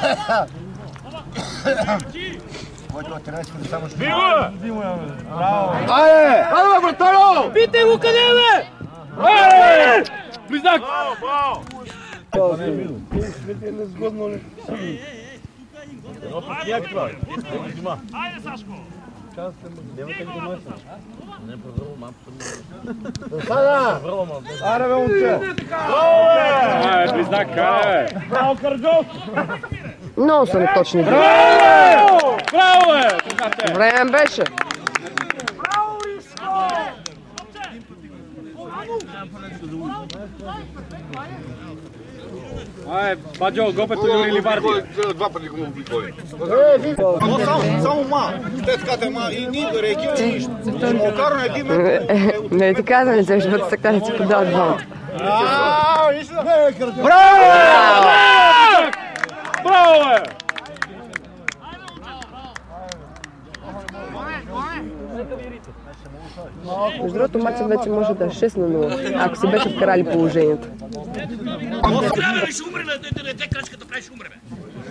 Твоето тренерски да само ще... Браво! Айде! Айде, братано! Бите го къде, бе! Айде! Близнак! Това е незгодно ли? Айде, Сашко! Не проверил мапата. Сада! Аре, бе, момче! Айде, близнак, айде! Браво, Карджов! Много са неточни. Браво! Браво, е! Време беше. Браво, Иско! Айде, Баджо, гопето Юри Ливарди. Два пъти го му обиколи. Само ма, те така ма и ни реагира нищо. Макар на един метър. Не ти казвам, че ще бъде така да си подават двамата. Браво! Браво, е! Между другото, матчът вече може да е 6-0, ако си беше вкарали положението. Ще умре на те крачката, прави ще умре, бе.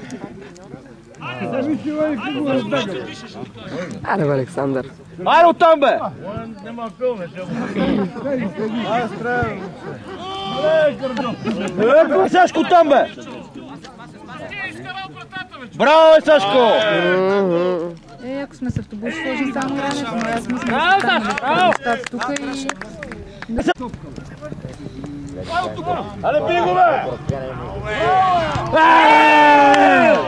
Аре, бе, Александър. Айде оттам, бе! Нема пил, бе. Е, Сашко, оттам, бе! Браво, Сашко! Ако сме с автобус, сложим само времето, но аз мисля, че там тук и... Абе, бий го, бе!